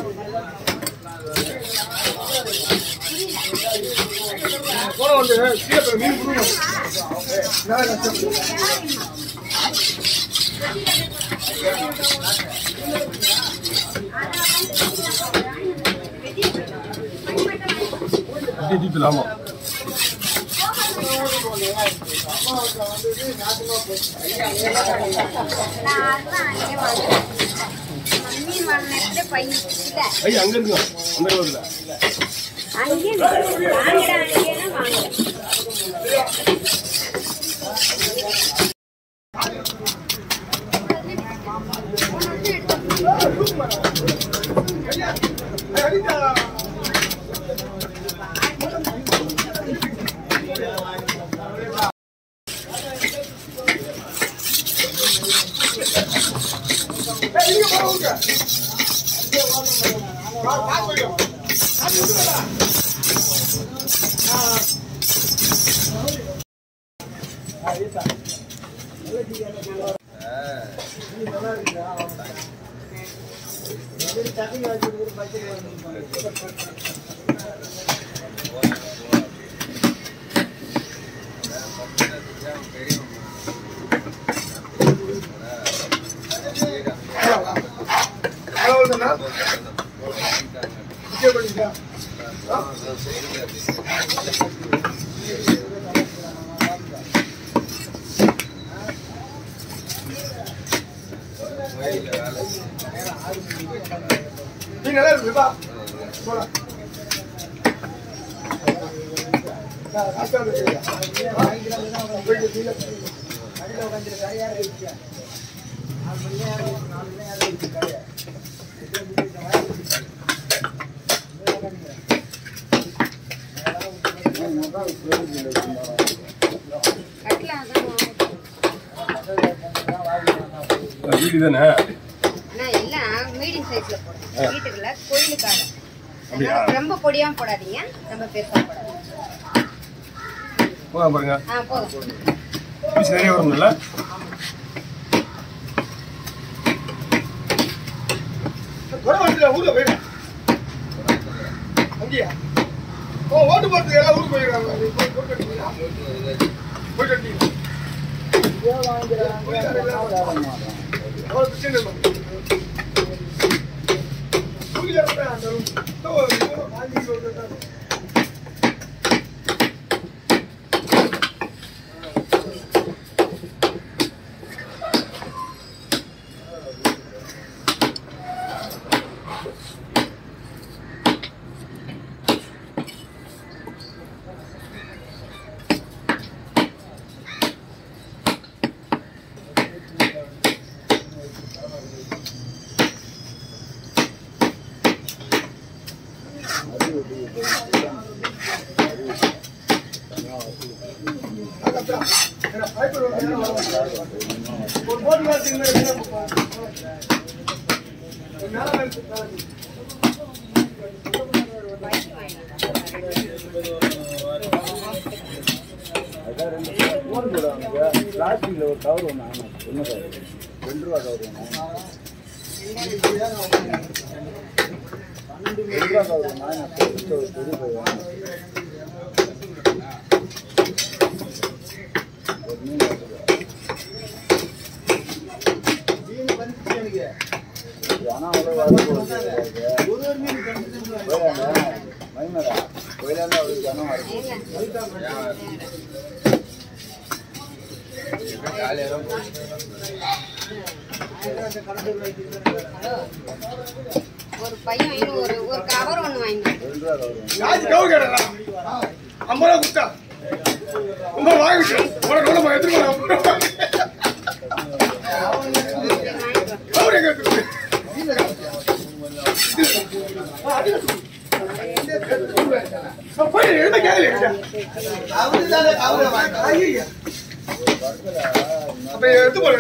ரொம்ப பொடியா போடாதீங்க, ரொம்ப பெருசா போடாதீங்க. போதும். சரியா வரும்ல? ஊர்ல போயிடா அங்கேயா ஓட்டு போட்டு எல்லாம் ஊருக்கு போயிடுறாங்க. பிளாஸ்டிக்ல ஒரு கவர் ஒன்று ஆகும், என்ன கவர்? 2 ரூபா கவர் ஒன்று, 2 ரூபா கவர் ஆனால் அவ்வளோ மைனரா கோயிலாண்டா அவ்வளோ ஜனம் ஒரு பையன் ஒரு கவர் ஒன்று வாங்கி எடுத்து போடுங்க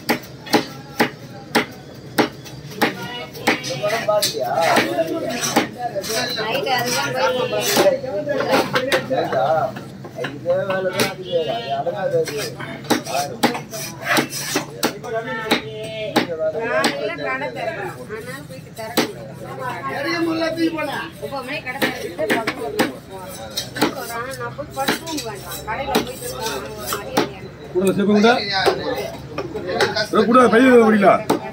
பாத்தியா நைட்டு அதுதான் போயிருக்கோம். இதே வேலை தான் அது அடங்காது. காலையில கடை திறக்கணும். ஆனாலும் போயிட்டு திறக்கணும். 9 மணி கடை திறந்துட்டு 11 மணிக்கு போறோம். நான் போய் படுக்கவும் வேண்டாம். கடையில போயிட்டு மரியாதை கூட சேர்ப்புங்க கூட பைய ஓடில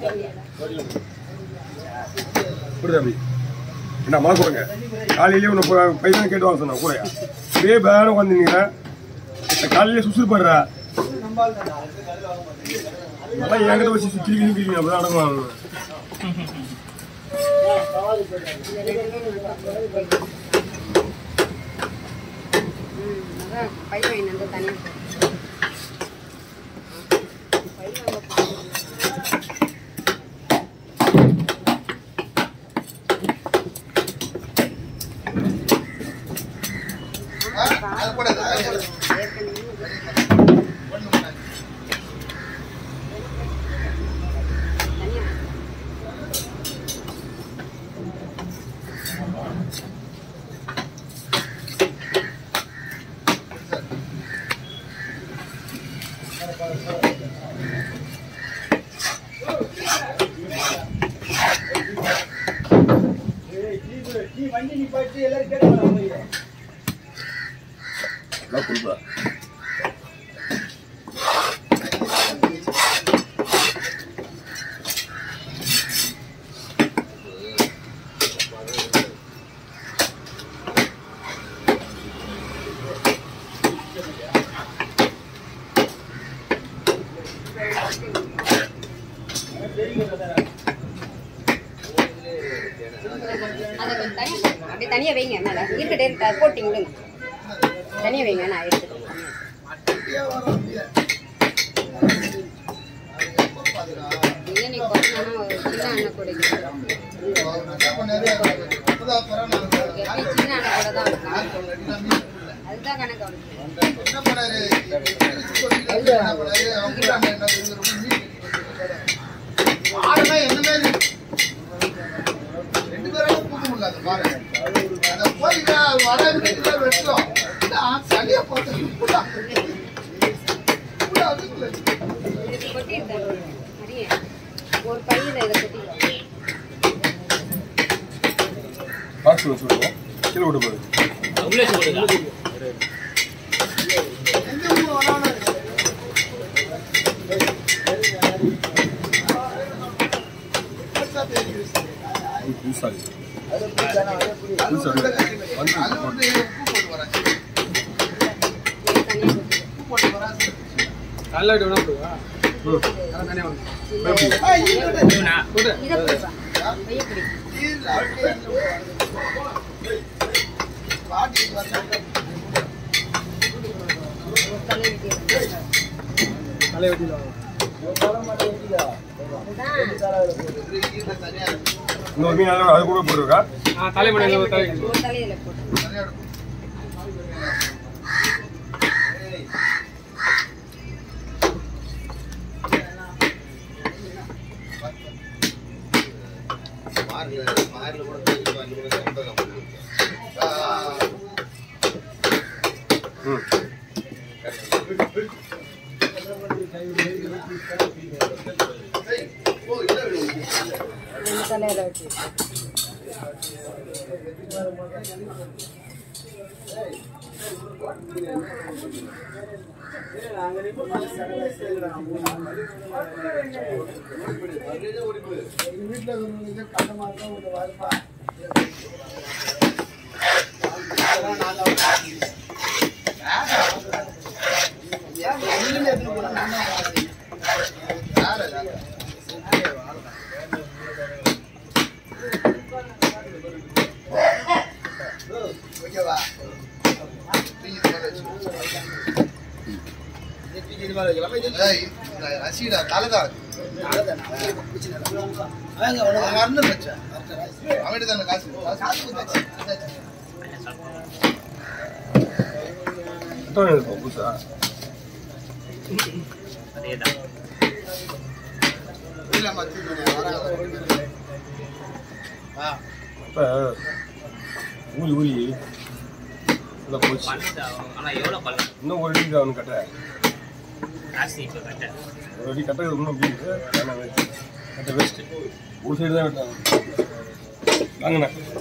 கூட அப்படி என்ன மா கொடுங்க காலையிலேயே ஒன்று பையன் கேட்டு வாங்க சொன்னா கூட இதே பேர உட்காந்துங்க காலையிலே சுசுறுப்படுறா நல்லா என்கிட்ட வச்சு கிளிக்கிங்க அப்பதான் அடங்குவாங்க பையன் வந்து தனியாக அப்படியே தனியாக வைங்க. மேலே இருக்கட்டே இருக்கா போட்டிங்க விடுங்க. தனியாக வைங்க. நான் எடுத்துக்கிறேன். நீ கொட்டினா ஒரு சின்ன அண்ணன் கூட சின்ன அண்ணன் கூட தான் இருக்கான். அதுதான் கணக்கு ஒரு பையில இதை கொட்டி பாக்ஸ் சொல்லுங்க கீழே விட்டு போகுது இன்னொரு மீன் அது கூட போட்டுருக்கா தலையில போட்டு தலையில வச்சு புதுசா ஊறி ஊறி நல்லா போச்சு. இன்னும் ஒரு அடி அவனு கட்ட ஒரு அடி கட்ட இன்னும் அப்படி கட்ட வேஸ்ட்டு ஒரு சைடு தான் வெட்டாங்க வாங்கண்ணா.